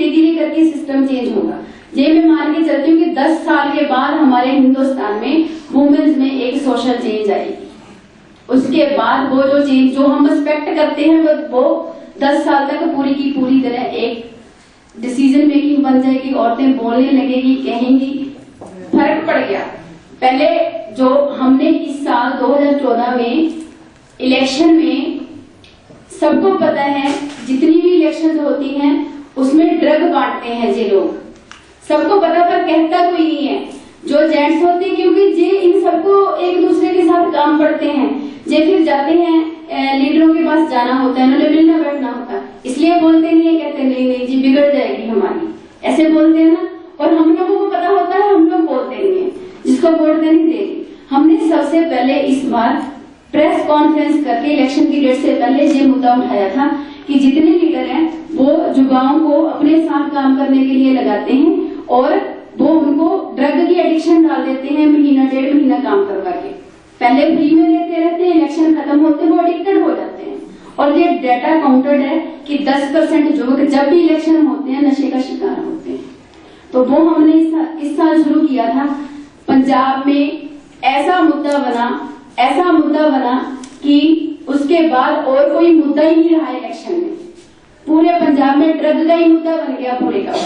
धीरे धीरे करके सिस्टम चेंज होगा। ये मैं मान के चलती हूँ कि 10 साल के बाद हमारे हिंदुस्तान में वुमेन्स में एक सोशल चेंज आएगी। उसके बाद वो जो चेंज जो हम एक्सपेक्ट करते हैं वो 10 साल तक पूरी की पूरी तरह एक डिसीजन मेकिंग बन जाएगी। औरतें बोलने लगेगी, कहेंगी। फर्क पड़ गया। पहले जो हमने इस साल 2014 में इलेक्शन में सबको पता है, जितनी भी इलेक्शन होती हैं उसमें ड्रग बांटते हैं ये लोग, सबको पता, पर कहता कोई नहीं है। जो जेंट्स होते हैं, क्योंकि जे इन सबको एक दूसरे के साथ काम पड़ते हैं, जे फिर जाते हैं लीडरों के पास जाना होता है, उन्हें मिलना बैठना होता है, इसलिए बोलते नहीं है, कहते नहीं नहीं जी बिगड़ जाएगी हमारी, ऐसे बोलते हैं ना। और हम लोगों को पता होता है, हम लोग बोलते नहीं है, जिसको वोट देनी देगी। हमने सबसे पहले इस बार प्रेस कॉन्फ्रेंस करके इलेक्शन की डेट से पहले ये मुद्दा उठाया था कि जितने लीडर हैं वो युवाओं को अपने साथ काम करने के लिए लगाते हैं और वो उनको ड्रग की एडिक्शन डाल देते हैं, महीना 1.5 महीना काम करवा के। पहले फ्री में लेते रहते हैं, इलेक्शन खत्म होते वो एडिक्टेड हो जाते हैं। और ये डाटा काउंटेड है कि 10% युवक जब भी इलेक्शन होते हैं नशे का शिकार होते हैं। तो वो हमने इस साल शुरू किया था। पंजाब में ऐसा मुद्दा बना कि उसके बाद और कोई मुद्दा ही नहीं रहा इलेक्शन में। पूरे पंजाब में ड्रग का ही मुद्दा बन गया पूरे का।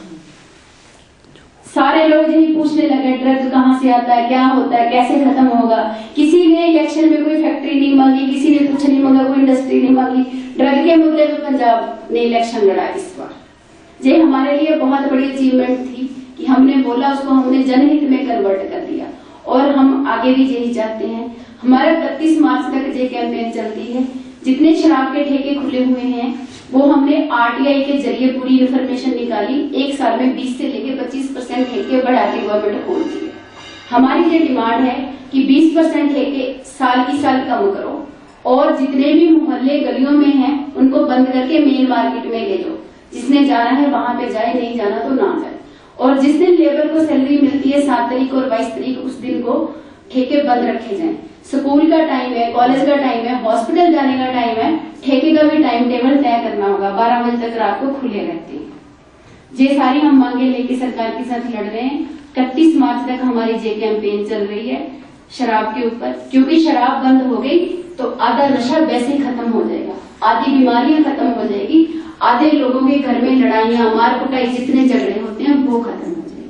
सारे लोग यही पूछने लगे ड्रग कहाँ से आता है, क्या होता है, कैसे खत्म होगा। किसी ने इलेक्शन में कोई फैक्ट्री नहीं मांगी, किसी ने कुछ नहीं मांगा, कोई इंडस्ट्री नहीं मांगी। ड्रग के मुद्दे पे पंजाब ने इलेक्शन लड़ा इस बार। ये हमारे लिए बहुत बड़ी अचीवमेंट थी कि हमने बोला, उसको हमने जनहित में कन्वर्ट कर दिया। और हम आगे भी यही चाहते हैं। हमारा 31 मार्च तक ये कैंपेन चलती है। जितने शराब के ठेके खुले हुए हैं वो हमने आरटीआई के जरिए पूरी इन्फॉर्मेशन निकाली। एक साल में 20 से लेकर 25% ठेके बढ़ा के गवर्नमेंट खोल दिए। हमारी ये डिमांड है कि 20% ठेके साल की साल कम करो और जितने भी मोहल्ले गलियों में हैं उनको बंद करके मेन मार्केट में ले लो। जिसने जाना है वहां पे जाए, नहीं जाना तो ना जाए। और जिस दिन लेबर को सैलरी मिलती है 7 तारीख और 22 तारीख, उस दिन को ठेके बंद रखे जाएं। स्कूल का टाइम है, कॉलेज का टाइम है, हॉस्पिटल जाने का टाइम है, ठेके का भी टाइम टेबल तय करना होगा। 12 बजे तक रात को खुले रहते हैं। ये सारी हम मांगे लेके सरकार के साथ लड़ रहे हैं। 31 मार्च तक हमारी ये कैंपेन चल रही है शराब के ऊपर, क्योंकि शराब बंद हो गई तो आधा नशा वैसे ही खत्म हो जाएगा, आधी बीमारियां खत्म हो जाएगी, आधे लोगों के घर में लड़ाइयां, मार कुटाई, जितने झगड़े होते हैं वो खत्म हो जाएगी।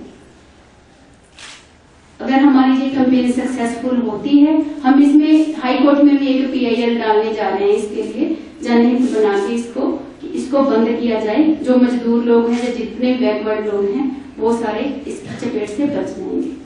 अगर हमारी ये कैंपेन सक्सेसफुल होती है, हम इसमें हाई कोर्ट में भी एक PIL डालने जा रहे हैं इसके लिए, जनहित बना के इसको बंद किया जाए। जो मजदूर लोग हैं, जितने बैकवर्ड लोग हैं वो सारे इस चपेट से बच जाएंगे।